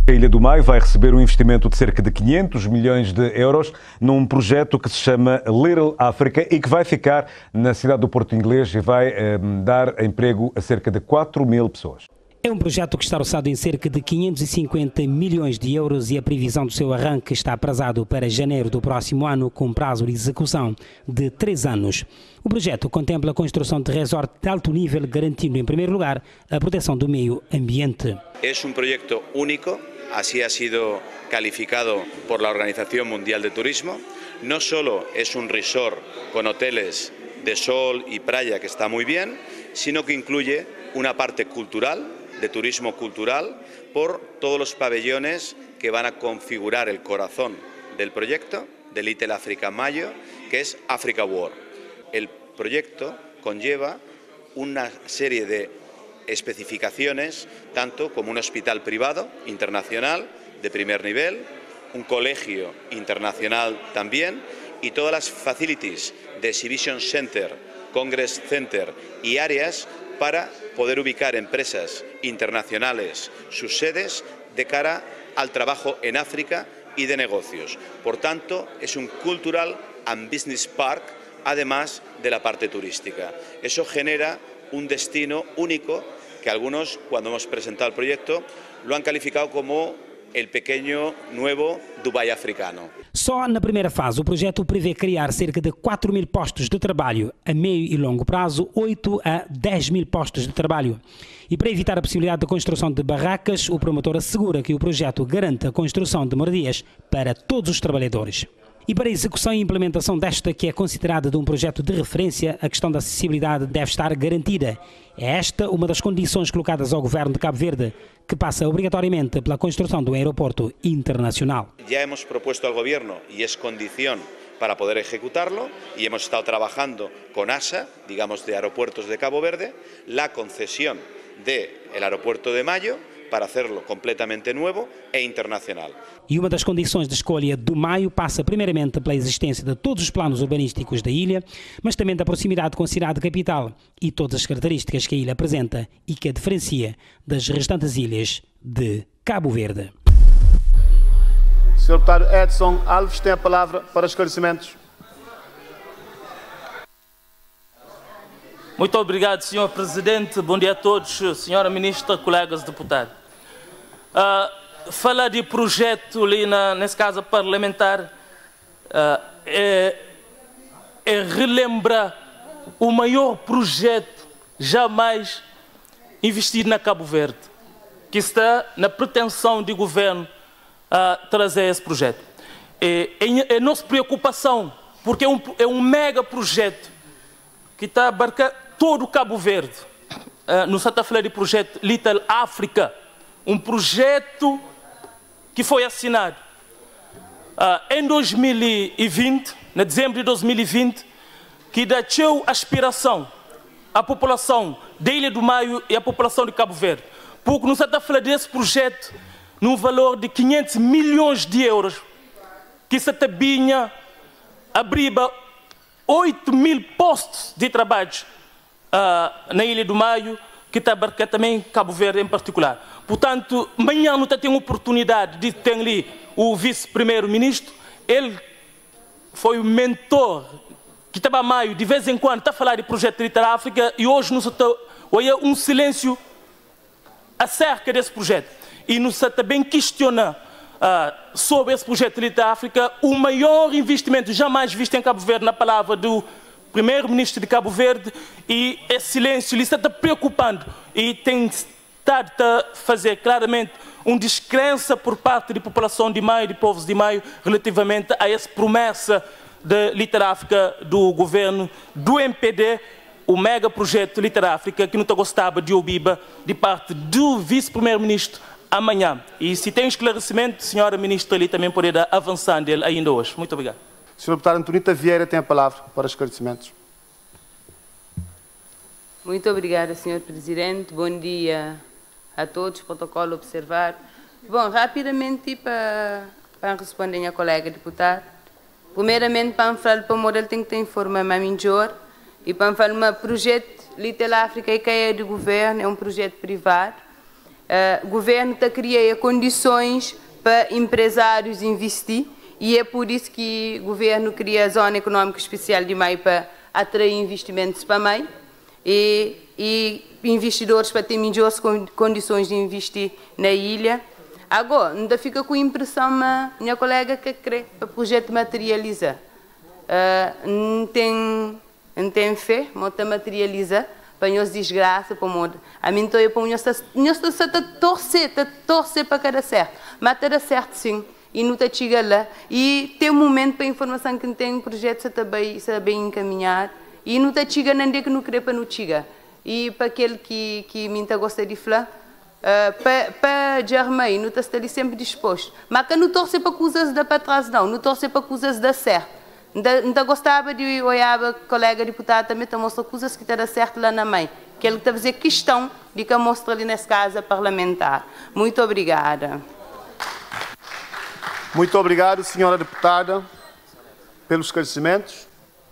A Ilha do Maio vai receber um investimento de cerca de 500 milhões de euros num projeto que se chama Little Africa e que vai ficar na cidade do Porto Inglês e vai dar emprego a cerca de 4.000 pessoas. É um projeto que está orçado em cerca de 550 milhões de euros e a previsão do seu arranque está aprazado para janeiro do próximo ano, com prazo de execução de 3 anos. O projeto contempla a construção de resort de alto nível, garantindo, em primeiro lugar, a proteção do meio ambiente. É um projeto único, assim ha sido calificado por la Organización Mundial de Turismo. No solo es un resort con hoteles de sol y playa que está muy bien, sino que incluye una parte cultural, de turismo cultural, por todos los pabellones que van a configurar el corazón del proyecto de Little Africa Mayo, que es Africa World. El proyecto conlleva una serie de especificaciones, tanto como un hospital privado internacional de primer nivel, un colegio internacional también, y todas las facilities de Exhibition Center, Congress Center y áreas para poder ubicar empresas internacionales sus sedes de cara al trabajo en África y de negocios. Por tanto, es un Cultural and Business Park, además de la parte turística. Eso genera un destino único que algunos, cuando hemos presentado el proyecto, lo han calificado como el pequeño nuevo Dubai africano. Só na primeira fase, o projeto prevê criar cerca de 4.000 postos de trabalho. A meio e longo prazo, 8 a 10.000 postos de trabalho. E para evitar a possibilidade de construção de barracas, o promotor assegura que o projeto garante a construção de moradias para todos os trabalhadores. E para a execução e implementação desta, que é considerada de um projeto de referência, a questão da acessibilidade deve estar garantida. É esta uma das condições colocadas ao governo de Cabo Verde, que passa obrigatoriamente pela construção do aeroporto internacional. Já hemos proposto ao governo, e é condição para poder ejecutarlo, y hemos estado trabajando con ASA, digamos de Aeropuertos de Cabo Verde, la concesión del aeropuerto de Mayo, para hacerlo completamente nuevo e internacional. E uma das condições de escolha do Maio passa primeiramente pela existência de todos os planos urbanísticos da ilha, mas também da proximidade com a cidade capital e todas as características que a ilha apresenta e que a diferencia das restantes ilhas de Cabo Verde. Sr. Deputado Edson Alves tem a palavra para esclarecimentos. Muito obrigado, Sr. Presidente. Bom dia a todos, Sra. Ministra, colegas deputados. Falar de projeto ali nesse caso parlamentar é relembrar o maior projeto jamais investido na Cabo Verde, que está na pretensão do governo trazer esse projeto. É nossa preocupação, porque é um mega projeto que está a abarcar todo o Cabo Verde. No está a falar de projeto Little Africa, um projeto que foi assinado em 2020, em dezembro de 2020, que deixou aspiração à população da Ilha do Maio e à população de Cabo Verde. Porque nos está a falar desse projeto num valor de 500 milhões de euros, que se tabinha abriba 8.000 postos de trabalho na Ilha do Maio, que está a abarcar também Cabo Verde em particular. Portanto, amanhã não tem oportunidade de ter ali o vice-primeiro-ministro. Ele foi o mentor que estava a Maio, de vez em quando, está a falar de projeto Little África, e hoje nos está um silêncio acerca desse projeto. E nos está bem questionando sobre esse projeto Little África, o maior investimento jamais visto em Cabo Verde, na palavra do primeiro-ministro de Cabo Verde, e esse silêncio lhe está preocupando e tem estado a fazer claramente uma descrença por parte da população de Maio, de povos de Maio, relativamente a essa promessa de Little África do governo do MPD, o mega projeto Little África, que não gostava de ouvir de parte do vice-primeiro-ministro amanhã. E se tem esclarecimento, senhora ministra, ele também poderá avançar dele ainda hoje. Muito obrigado. Sr. Deputado Antonita Vieira tem a palavra para esclarecimentos. Muito obrigada, Sr. Presidente. Bom dia a todos. Protocolo observar. Bom, rapidamente para responder a colega deputada. Primeiramente, para falar para o modelo tem que ter informação melhor e para falar um projeto Little África que é do governo, é um projeto privado. o governo está criando condições para empresários investir e é por isso que o governo cria a Zona Econômica Especial de Maio para atrair investimentos para Maio e investidores para ter melhores condições de investir na ilha. Agora, ainda fica com a impressão, minha colega, que crê que o projeto materializa. Não tem fé, mas está materializa. Para nós desgraça, para o a mim estou para nós torcer para cada certo, mas terá certo sim, e não está chega lá, e tem um momento para a informação que tem um projeto está bem encaminhado, e não está chega nem de que não quer para não chega, e para aquele que me gosta de falar, para Germain, não está ali sempre disposto, mas que não torcer para coisas da para trás não torcer para coisas da certo. Não gostava de olhar o colega deputado também está mostrando coisas que estão certo lá na mãe, que ele está a fazer questão de que mostra ali nessa casa parlamentar. Muito obrigada. Muito obrigado, senhora deputada, pelos esclarecimentos.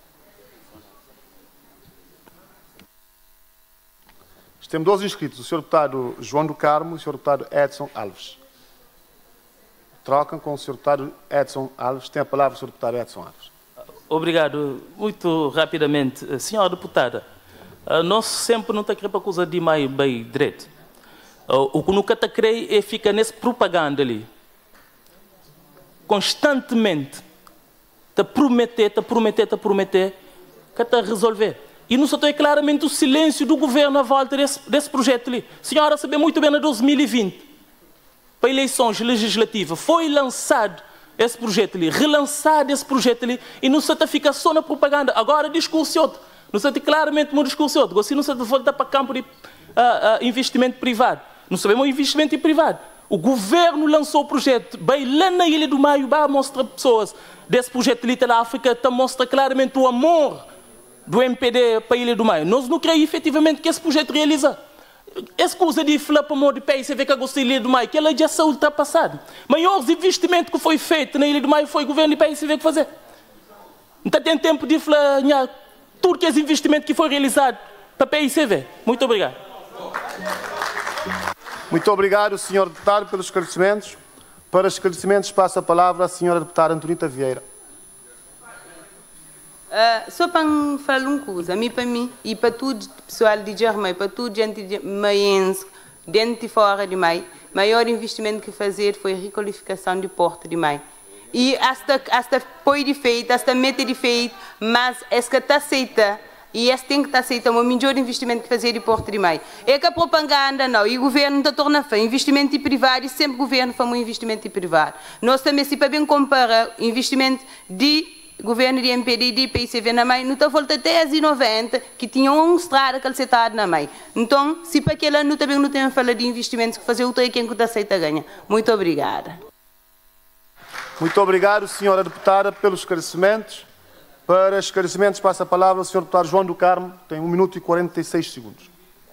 Temos 2 inscritos, o senhor deputado João do Carmo e o senhor deputado Edson Alves. Trocam com o senhor deputado Edson Alves. Tem a palavra o senhor deputado Edson Alves. Obrigado. Muito rapidamente, senhora deputada, nós sempre não está querendo para coisa de mais bem direito. O que nunca está querendo é ficar nessa propaganda ali. Constantemente, está prometer, que está a resolver. E não só tem claramente o silêncio do governo à volta desse projeto ali. A senhora sabe muito bem, em 2020, para eleições legislativas, foi lançado esse projeto ali, relançado esse projeto ali, e não se fica só na propaganda. Agora, discurso outro. Não se tem claramente um discurso outro. Assim, não se volta para campo de investimento privado. Não sabemos investimento privado. O governo lançou o projeto, bem lá na Ilha do Maio, vai mostrar pessoas desse projeto ali da África, mostra claramente o amor do MPD para a Ilha do Maio. Nós não queremos efetivamente que esse projeto realiza. Essa coisa de falar para o modo de país, você vê que a gosta da Ilha do Maio, que ela já saiu ultrapassada. Maiores investimentos que foi feito na Ilha do Maio foi o governo de país, você vê o que fazer. Não tem tempo de falar tudo que esse investimento que foi realizado para a PICV. Muito obrigado. Muito obrigado, senhor deputado, pelos esclarecimentos. Para esclarecimentos, passa a palavra à senhora deputada Antonita Vieira. Só para falar uma coisa, para mim e para todo o pessoal de Germain, para toda gente de maiense, dentro e fora de Maio, o maior investimento que fazer foi a requalificação do Porto de Maio. E esta põe de feito, esta meta de feito, mas esta está aceita, e esta tem que estar aceita, o melhor investimento que fazer de Porto de Maio. É que a propaganda não, e o governo está tornando a investimento privado, e sempre o governo faz um investimento privado. Nós também, se para bem comparar investimento de governo de MPD e de PICV na mãe, não está volta até as 90 que tinham um estrada calcetado na mãe. Então, se para aquele ano também não tem a falar de investimentos que fazer, o que quem aceita ganha. Muito obrigada. Muito obrigado, senhora deputada, pelos esclarecimentos. Para esclarecimentos, passa a palavra ao senhor deputado João do Carmo. Tem 1 minuto e 46 segundos.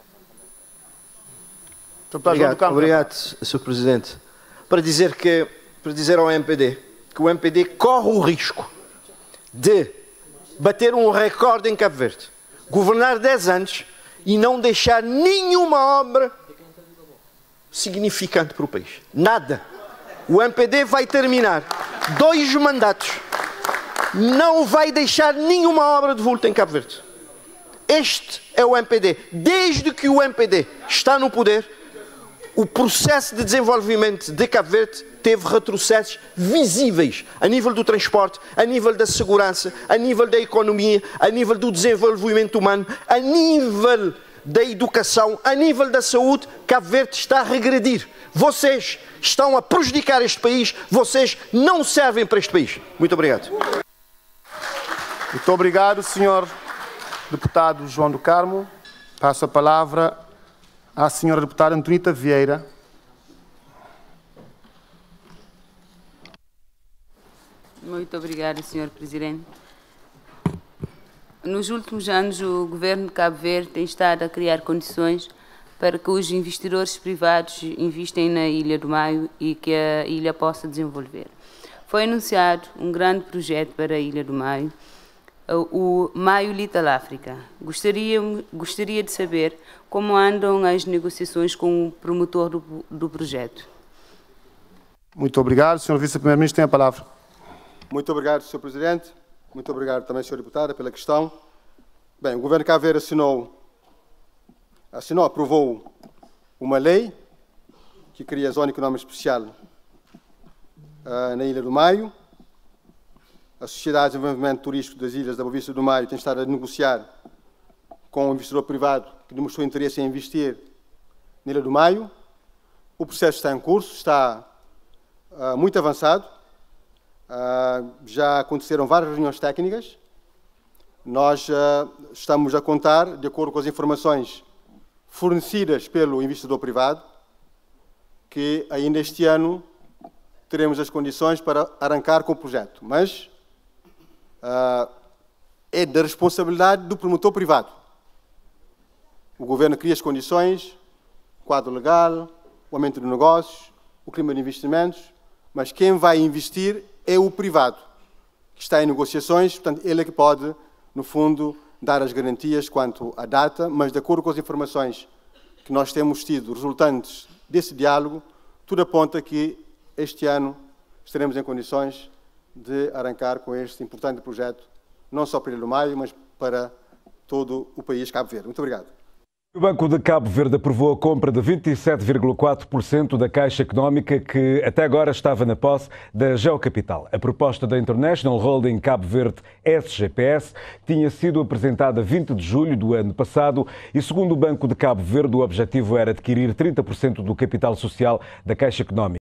Obrigado, Sr. Presidente. Para dizer ao MPD que o MPD corre o risco de bater um recorde em Cabo Verde, governar 10 anos e não deixar nenhuma obra significante para o país. Nada. O MPD vai terminar 2 mandatos, não vai deixar nenhuma obra de vulto em Cabo Verde. Este é o MPD. Desde que o MPD está no poder, o processo de desenvolvimento de Cabo Verde teve retrocessos visíveis a nível do transporte, a nível da segurança, a nível da economia, a nível do desenvolvimento humano, a nível da educação, a nível da saúde. Cabo Verde está a regredir. Vocês estão a prejudicar este país, vocês não servem para este país. Muito obrigado. Muito obrigado, senhor deputado João do Carmo. Passo a palavra à senhora deputada Antonita Vieira. Muito obrigada, senhor presidente. Nos últimos anos, o governo de Cabo Verde tem estado a criar condições para que os investidores privados investem na Ilha do Maio e que a ilha possa desenvolver. Foi anunciado um grande projeto para a Ilha do Maio o Maio Little África. Gostaria de saber como andam as negociações com o promotor do projeto. Muito obrigado. Sr. Vice-Primeiro-Ministro tem a palavra. Muito obrigado, Sr. Presidente. Muito obrigado também, Sr. Deputada, pela questão. Bem, o Governo de Cabo Verde aprovou uma lei que cria a Zona Económica Especial na Ilha do Maio. A Sociedade de Desenvolvimento Turístico das Ilhas da Boa Vista do Maio tem estado a negociar com um investidor privado que demonstrou interesse em investir na Ilha do Maio. O processo está em curso, está muito avançado. Já aconteceram várias reuniões técnicas. Nós estamos a contar, de acordo com as informações fornecidas pelo investidor privado, que ainda este ano teremos as condições para arrancar com o projeto. Mas é da responsabilidade do promotor privado. O Governo cria as condições, o quadro legal, o aumento de negócios, o clima de investimentos, mas quem vai investir é o privado, que está em negociações, portanto, ele é que pode, no fundo, dar as garantias quanto à data, mas de acordo com as informações que nós temos tido resultantes desse diálogo, tudo aponta que este ano estaremos em condições de arrancar com este importante projeto, não só para a Ilha do Maio, mas para todo o país Cabo Verde. Muito obrigado. O Banco de Cabo Verde aprovou a compra de 27,4% da Caixa Económica que até agora estava na posse da Geocapital. A proposta da International Holding Cabo Verde SGPS tinha sido apresentada 20 de julho do ano passado e, segundo o Banco de Cabo Verde, o objetivo era adquirir 30% do capital social da Caixa Económica.